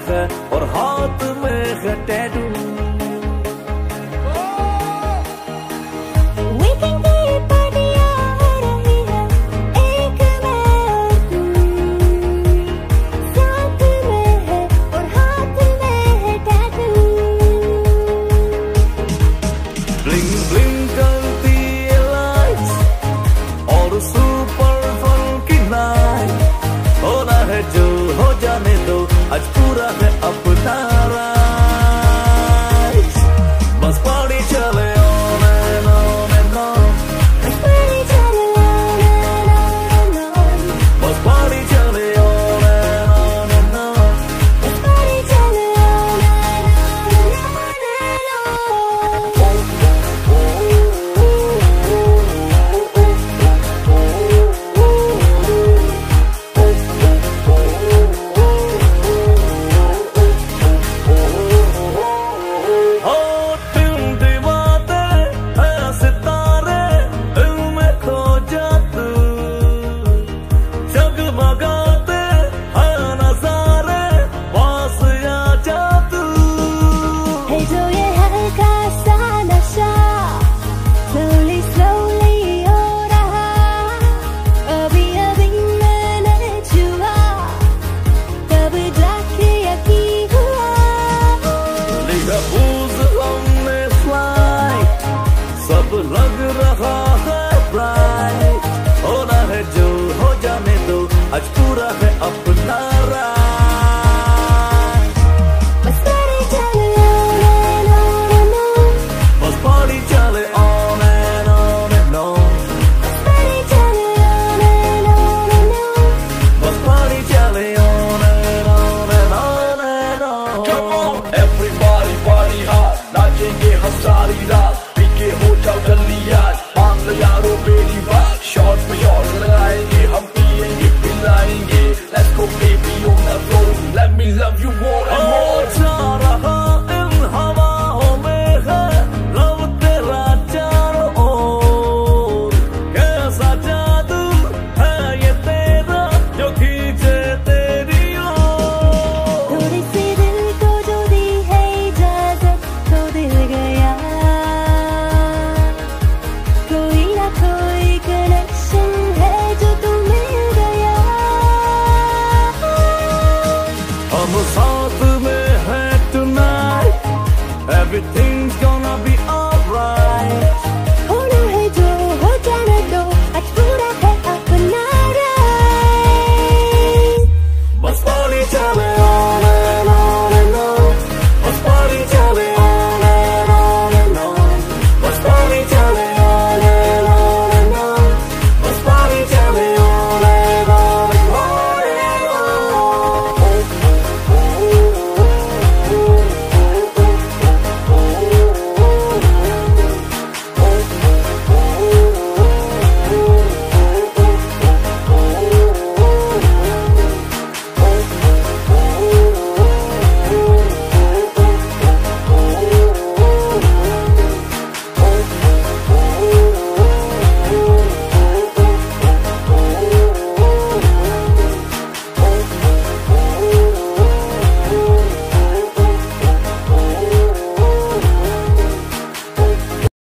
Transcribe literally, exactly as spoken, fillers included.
है और हाथ में है टैटू। जो हो जाने दो आज पूरा है अपना राइज, बस पार्टी चले on and on and on, बस पार्टी चले on and on and on, बस पार्टी चले on and on and on, बस पार्टी चले on and on and on। सब लग रहा है ब्राइट, होना है जो हो जाने दो आज पूरा है